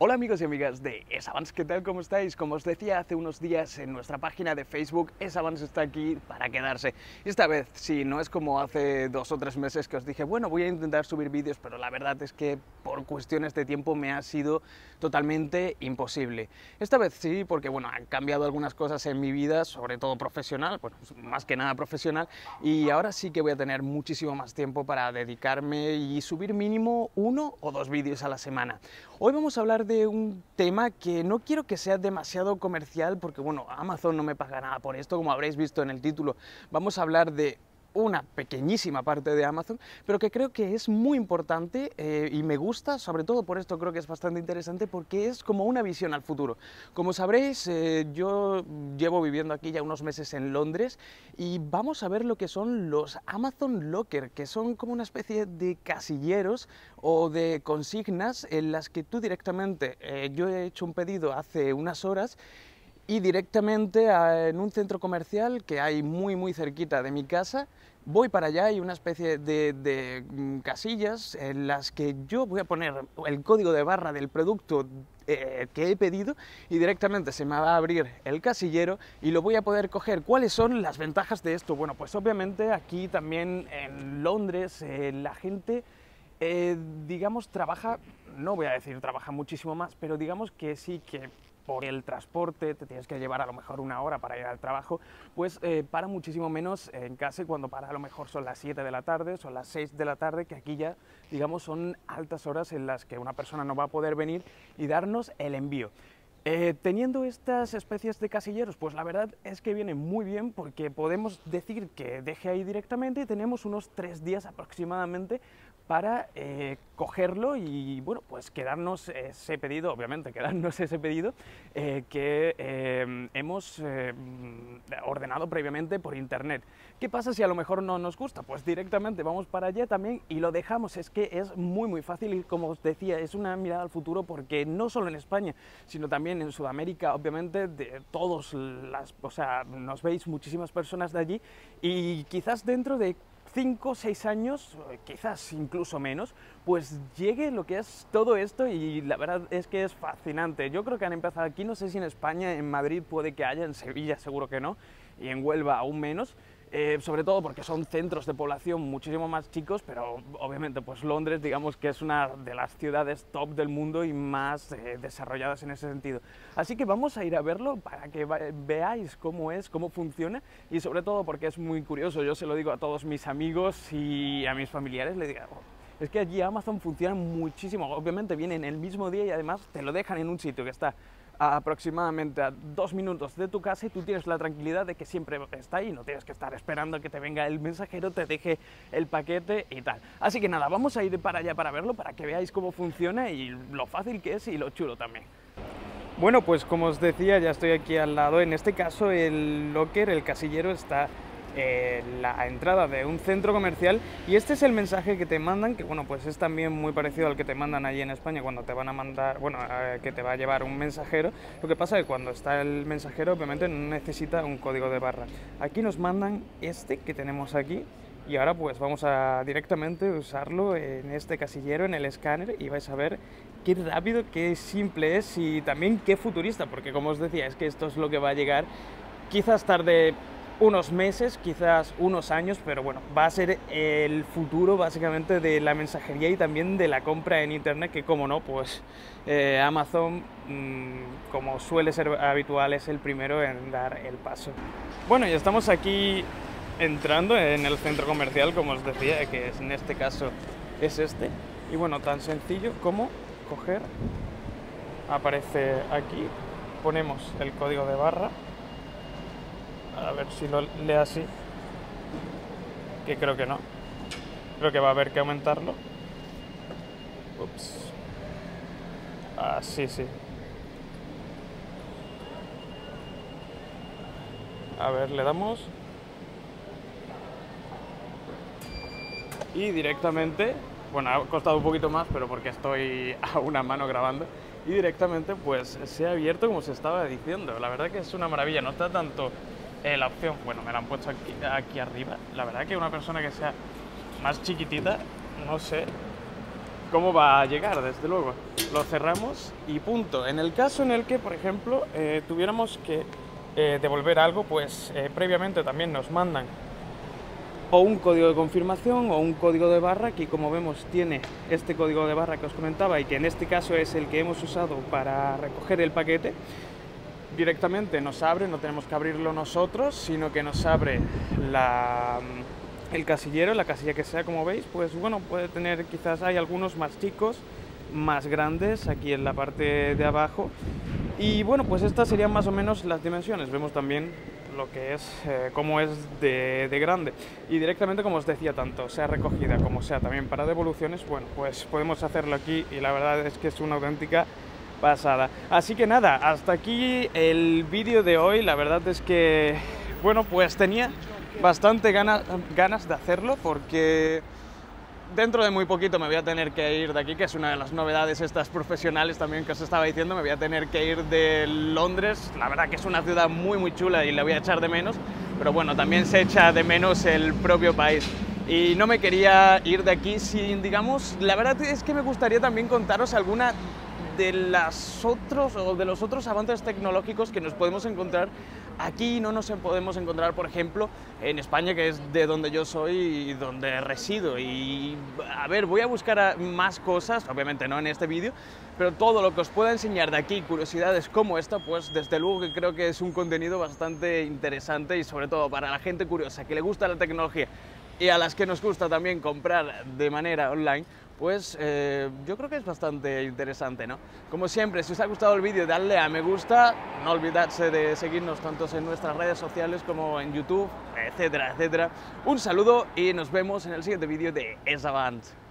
Hola amigos y amigas de Esavance, ¿qué tal? ¿Cómo estáis? Como os decía hace unos días en nuestra página de Facebook, Esavance está aquí para quedarse. Y esta vez, sí, no es como hace 2 o 3 meses que os dije, bueno, voy a intentar subir vídeos, pero la verdad es que por cuestiones de tiempo me ha sido totalmente imposible. Esta vez sí, porque bueno, han cambiado algunas cosas en mi vida, sobre todo profesional, bueno, más que nada profesional, y ahora sí que voy a tener muchísimo más tiempo para dedicarme y subir mínimo 1 o 2 vídeos a la semana. Hoy vamos a hablar de un tema que no quiero que sea demasiado comercial porque, bueno, Amazon no me paga nada por esto, como habréis visto en el título. Vamos a hablar de una pequeñísima parte de Amazon, pero que creo que es muy importante y me gusta, sobre todo por esto creo que es bastante interesante porque es como una visión al futuro. Como sabréis, yo llevo viviendo aquí ya unos meses en Londres y vamos a ver lo que son los Amazon Locker, que son como una especie de casilleros o de consignas en las que tú directamente, yo he hecho un pedido hace unas horas y directamente en un centro comercial que hay muy cerquita de mi casa, voy para allá, hay una especie de casillas en las que yo voy a poner el código de barra del producto que he pedido y directamente se me va a abrir el casillero y lo voy a poder coger. ¿Cuáles son las ventajas de esto? Bueno, pues obviamente aquí también en Londres la gente, digamos, trabaja, no voy a decir trabaja muchísimo más, pero digamos que sí que por el transporte, te tienes que llevar a lo mejor 1 hora para ir al trabajo, pues para muchísimo menos en casa, cuando para a lo mejor son las 7 de la tarde, son las 6 de la tarde, que aquí ya, digamos, son altas horas en las que una persona no va a poder venir y darnos el envío. Teniendo estas especies de casilleros, pues la verdad es que viene muy bien porque podemos decir que deje ahí directamente y tenemos unos 3 días aproximadamente para cogerlo y bueno, pues quedarnos ese pedido, obviamente quedarnos ese pedido que hemos ordenado previamente por internet. ¿Qué pasa si a lo mejor no nos gusta? Pues directamente vamos para allá también y lo dejamos. Es que es muy fácil y, como os decía, es una mirada al futuro porque no solo en España, sino también en Sudamérica, obviamente, de todos o sea, nos veis muchísimas personas de allí y quizás dentro de 5 o 6 años, quizás incluso menos, pues llegue lo que es todo esto y la verdad es que es fascinante. Yo creo que han empezado aquí, no sé si en España, en Madrid puede que haya, en Sevilla seguro que no, y en Huelva aún menos, sobre todo porque son centros de población muchísimo más chicos, pero obviamente pues Londres, digamos que es una de las ciudades top del mundo y más desarrolladas en ese sentido. Así que vamos a ir a verlo para que veáis cómo es, cómo funciona y sobre todo porque es muy curioso. Yo se lo digo a todos mis amigos y a mis familiares, les digo, es que allí Amazon funciona muchísimo, obviamente vienen el mismo día y además te lo dejan en un sitio que está aproximadamente a 2 minutos de tu casa y tú tienes la tranquilidad de que siempre está ahí, no tienes que estar esperando a que te venga el mensajero, te deje el paquete y tal. Así que nada, vamos a ir para allá para verlo, para que veáis cómo funciona y lo fácil que es y lo chulo también. Bueno, pues como os decía, ya estoy aquí al lado. En este caso el locker, el casillero, está la entrada de un centro comercial y este es el mensaje que te mandan, que bueno, pues es también muy parecido al que te mandan allí en España cuando te van a mandar, bueno, que te va a llevar un mensajero. Lo que pasa es que cuando está el mensajero obviamente no necesita un código de barra. Aquí nos mandan este que tenemos aquí y ahora pues vamos a directamente usarlo en este casillero, en el escáner, y vais a ver qué rápido, qué simple es y también qué futurista, porque como os decía, es que esto es lo que va a llegar, quizás tarde unos meses, quizás unos años, pero bueno, va a ser el futuro básicamente de la mensajería y también de la compra en internet, que como no, pues Amazon, como suele ser habitual, es el primero en dar el paso. Bueno, ya estamos aquí entrando en el centro comercial, como os decía, que es, en este caso es este, y bueno, tan sencillo como coger, aparece aquí, ponemos el código de barra, a ver si lo lee así, que creo que no, creo que va a haber que aumentarlo. Ups. Sí. A ver, le damos y directamente, bueno, ha costado un poquito más, pero porque estoy a una mano grabando, y directamente pues se ha abierto como se estaba diciendo. La verdad que es una maravilla, no está tanto la opción, bueno, me la han puesto aquí arriba. La verdad que una persona que sea más chiquitita, no sé cómo va a llegar, desde luego. Lo cerramos y punto. En el caso en el que, por ejemplo, tuviéramos que devolver algo, pues previamente también nos mandan o un código de confirmación o un código de barra. Aquí, como vemos, tiene este código de barra que os comentaba y que en este caso es el que hemos usado para recoger el paquete. Directamente nos abre, no tenemos que abrirlo nosotros, sino que nos abre el casillero, la casilla que sea, como veis. Pues bueno, puede tener, quizás hay algunos más chicos, más grandes aquí en la parte de abajo. Y bueno, pues estas serían más o menos las dimensiones. Vemos también lo que es, cómo es de grande. Y directamente, como os decía, tanto sea recogida como sea también para devoluciones, bueno, pues podemos hacerlo aquí y la verdad es que es una auténtica pasada. Así que nada, hasta aquí el vídeo de hoy. La verdad es que, bueno, pues tenía bastante ganas de hacerlo, porque dentro de muy poquito me voy a tener que ir de aquí, que es una de las novedades estas profesionales también que os estaba diciendo. Me voy a tener que ir de Londres. La verdad que es una ciudad muy muy chula y la voy a echar de menos, pero bueno, también se echa de menos el propio país. Y no me quería ir de aquí sin, digamos, la verdad es que me gustaría también contaros alguna de los otros avances tecnológicos que nos podemos encontrar aquí. No nos podemos encontrar, por ejemplo, en España, que es de donde yo soy y donde resido. Y a ver, voy a buscar más cosas, obviamente no en este vídeo, pero todo lo que os pueda enseñar de aquí, curiosidades como esta, pues desde luego que creo que es un contenido bastante interesante, y sobre todo para la gente curiosa, que le gusta la tecnología y a las que nos gusta también comprar de manera online, pues yo creo que es bastante interesante, ¿no? Como siempre, si os ha gustado el vídeo, dadle a me gusta, no olvidarse de seguirnos tanto en nuestras redes sociales como en YouTube, etcétera, etcétera. Un saludo y nos vemos en el siguiente vídeo de Es Avant.